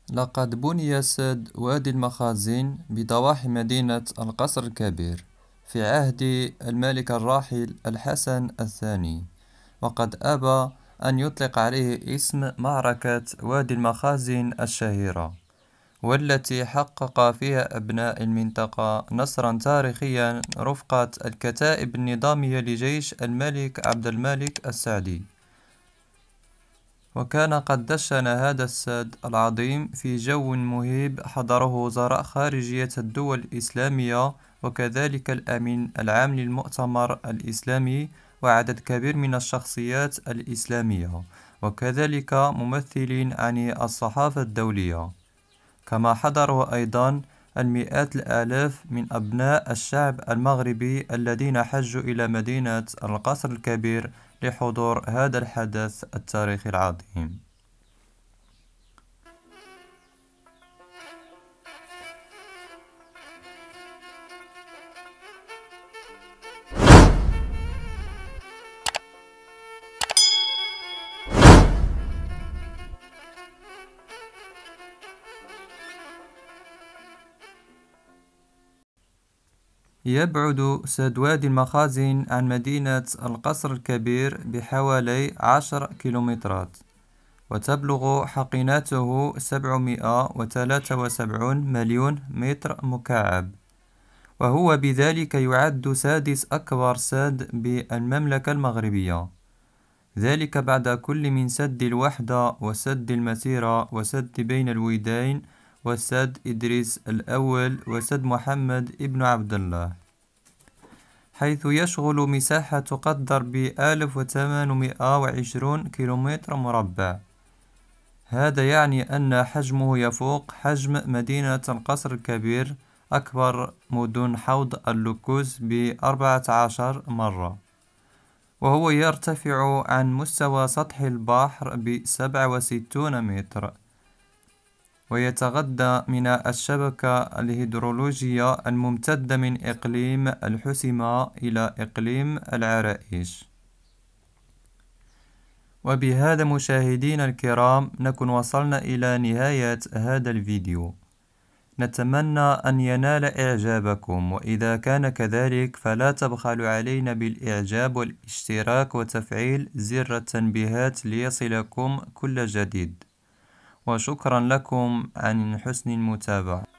لقد بُني سد وادي المخازن بضواحي مدينة القصر الكبير في عهد الملك الراحل الحسن الثاني، وقد أبى أن يطلق عليه اسم معركة وادي المخازن الشهيرة، والتي حقق فيها أبناء المنطقة نصرًا تاريخيًا رفقة الكتائب النظامية لجيش الملك عبد الملك السعدي. وكان قد دشن هذا السد العظيم في جو مهيب حضره وزراء خارجية الدول الإسلامية، وكذلك الأمين العام للمؤتمر الإسلامي، وعدد كبير من الشخصيات الإسلامية، وكذلك ممثلين عن الصحافة الدولية. كما حضره أيضا المئات الآلاف من أبناء الشعب المغربي الذين حجوا إلى مدينة القصر الكبير لحضور هذا الحدث التاريخي العظيم. يبعد سد وادي المخازن عن مدينة القصر الكبير بحوالي 10 كيلومترات، وتبلغ حقينته 773 مليون متر مكعب، وهو بذلك يعد سادس أكبر سد بالمملكة المغربية، ذلك بعد كل من سد الوحدة وسد المسيرة وسد بين الودين وسد إدريس الأول وسد محمد ابن عبد الله، حيث يشغل مساحة تقدر ب1820 كيلومتر مربع. هذا يعني أن حجمه يفوق حجم مدينة القصر الكبير، أكبر مدن حوض اللوكوس ب14 مرة، وهو يرتفع عن مستوى سطح البحر ب67 متر، ويتغذى من الشبكة الهيدرولوجية الممتدة من إقليم الحسمة إلى إقليم العرائش. وبهذا مشاهدينا الكرام نكون وصلنا إلى نهاية هذا الفيديو، نتمنى أن ينال إعجابكم، وإذا كان كذلك فلا تبخلوا علينا بالإعجاب والاشتراك وتفعيل زر التنبيهات ليصلكم كل جديد، وشكرا لكم عن حسن المتابعة.